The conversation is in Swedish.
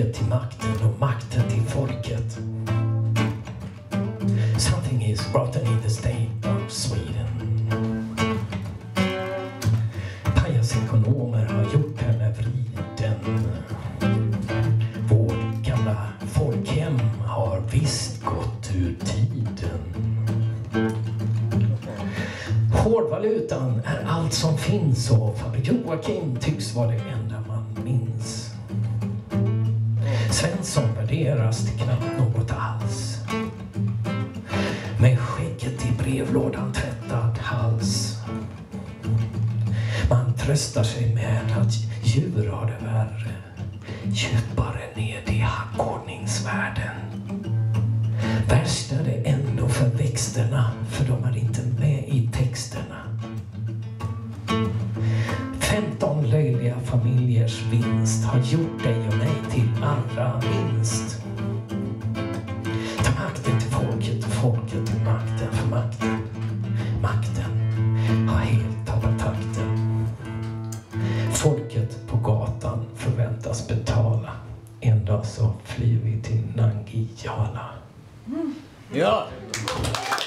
folket till makten och makten till folket. Something is rotten in the state of Sweden. Pajasekonomer har gjort henne vriden. Vårt gamla folkhem har visst gått ur tiden. Hårdvalutan är allt som finns och farbror Joakim tycks vara det enda man minns. Svensson värderas till knappt något alls. Med skägget i brevlådan tvättad hals. Man tröstar sig med att djur har det värre. Djupare ned i hackordningsvärlden. Värst är det ändå för växterna, för de är inte med i texterna. 15 löjliga familjers vinst har gjort dig och mig till allra minst. Ta makten till folket och folket till makten, för makten. Makten har helt tappat takten. Folket på gatan förväntas betala. En dag så flyr vi till Nangijala. Ja!